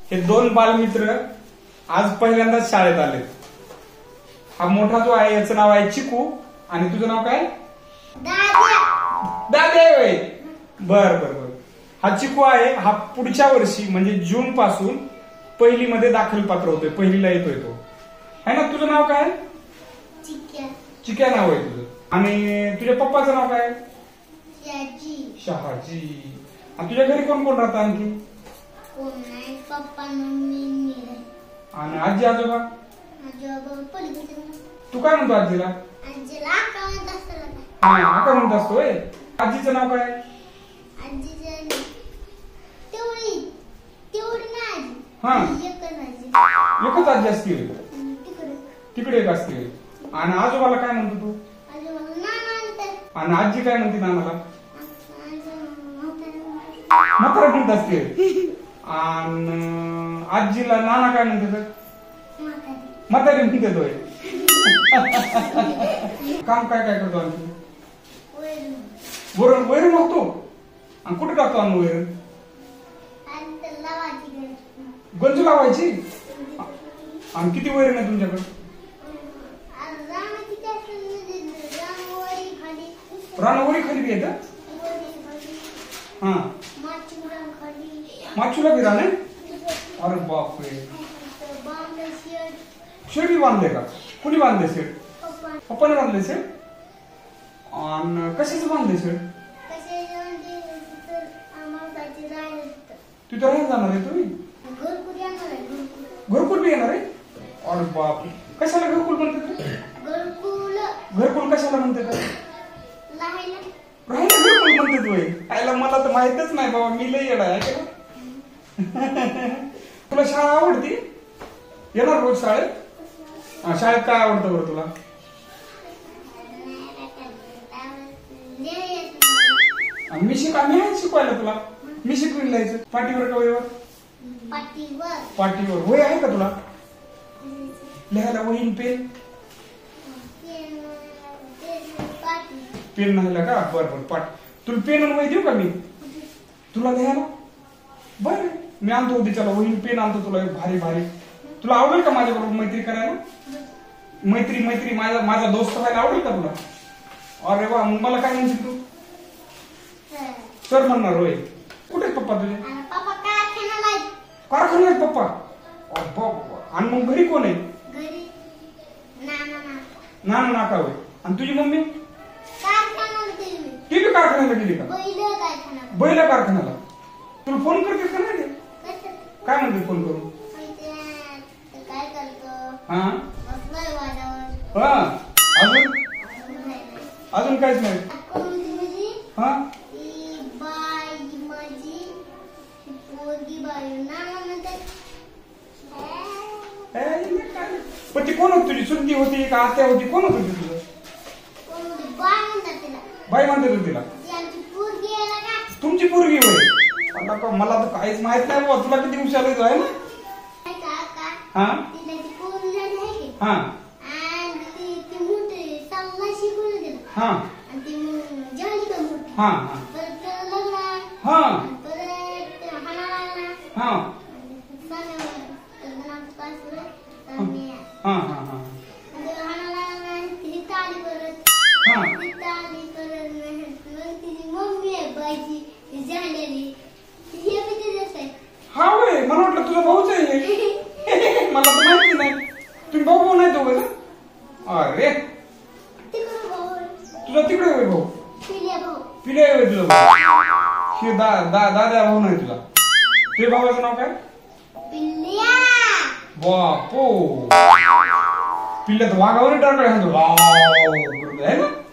हे दोन बालमित्र आज पहिल्यांदाच शाळेत आले. हा मोठा जो आहे याचं नाव आहे चिकू आणि तुझं नाव काय? दाद्या. होय. बर बर बर. हा चिकू आहे. हा पुढच्या वर्षी म्हणजे जून पासून पहिली मध्ये दाखल पात्र होतोय. पहिलीला येतोय तो है ना. तुझं नाव काय? चिक्या नाव आहे तुझं. आणि तुझ्या पप्पाचं नाव काय? शहाजी. आणि तुझ्या घरी कोण कोण राहतं आणखी? पप्पा मम्मी आणि आजी आजोबा? तू काय म्हणतो आजीला? आका म्हणत असतोय. आजीचं नाव काय? हा एकच आजी असते. तिकडे एक असते. आणि आजोबाला काय म्हणतो तू? आणि आजी काय म्हणते नानाला? म्हातारा म्हणत असते. आणि आजीला नाना काय म्हणते? म्हातारी म्हणते तोय. काम काय काय करतो आणखी? वैरण. वैरण बघतो. आणि कुठे टाकतो आम्ही वैरण? गंज लावायची. आणि किती वैरण आहे तुमच्याकडे? रानवरी खाली येत. हा माचूला बी राणे. अरे बापरे. शेड बी बांधले का? कुणी बांधले शेड? पप्पाने बांधले शेड. आणि कशाच बांधले शेड? तिथं राहायला जाणार आहे तुम्ही? घरकुल बी येणार आहे. अरे बाप. कशाला घरकुल म्हणतात? घरकुल कशाला म्हणतात? राहायला घरकुल म्हणतात. आयला मला तर माहितच नाही बाबा. मी लई येडा आहे. तुला शाळा आवडती? येणार रोज शाळेत? शाळेत काय आवडतं बरं तुला? मी शिकवायला तुला. मी शिकवून लिहायचं. पाटीवर का वहीवर? पाटीवर. वही आहे का तुला? लिहायला वही पेन? पेन नाही का? बरं बरं. तुला पेन आणि वही देऊ का मी तुला लिहायला? बर मी आणतो उद्याच्याला वही पेन आणतो तुला. भारी भारी. तुला आवडेल का माझ्याबरोबर मैत्री करायला? मैत्री माझा दोस्त व्हायला आवडेल का तुला? अरे वा. मग मला काय म्हणशील तू? सर म्हणणार. होय. कुठे पप्पा तुझे? कारखान्यात पप्पा. आणि मग घरी कोण आहे? नाना नाका. होय. आणि तुझी मम्मी? ती बी कारखान्याला गेली का? बैल कारखान्याला. तुला फोन करते का नाही? काय म्हणते फोन करून? हा अजून काहीच नाही. हा पण ती कोण होती तुझी? सुद्धी होती का आत्या होती? कोण होती तुझं? बाई म्हणते तिला. तुमची पोरगी होय. मला तर काहीच माहित नाही बाबा. तुला किती हुशार आहे ना. हा हा हा हा हा हा होय. मला वाटलं तुझा भाऊच आहे. मला तर माहिती नाही. तुम्ही भाऊ नाही तो का? अरे तुझा तिकडे होय भाऊ? पिल्या होय तुझा भाऊ. दादा भाऊ नाही तुला. तुझ्या भावाचं नाव काय? बापो. पिल्ल्यात वाघावर टाकलं आहे ना.